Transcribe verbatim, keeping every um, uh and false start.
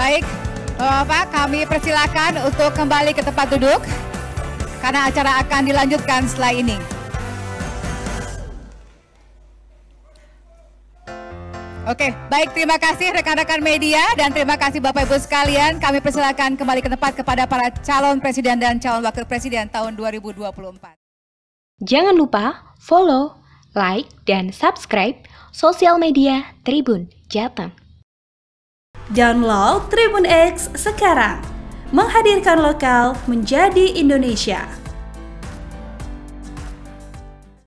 Baik, Bapak-Bapak, kami persilakan untuk kembali ke tempat duduk karena acara akan dilanjutkan setelah ini. Oke, baik, terima kasih rekan-rekan media dan terima kasih Bapak Ibu sekalian. Kami persilakan kembali ke tempat kepada para calon presiden dan calon wakil presiden tahun dua ribu dua puluh empat. Jangan lupa follow, like, dan subscribe sosial media Tribun Jateng. Download Tribun X sekarang, menghadirkan lokal menjadi Indonesia.